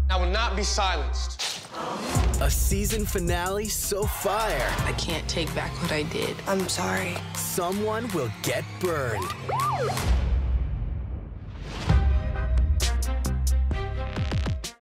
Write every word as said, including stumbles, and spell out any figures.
I will not be silenced. A season finale so fire. I can't take back what I did. I'm sorry. Someone will get burned.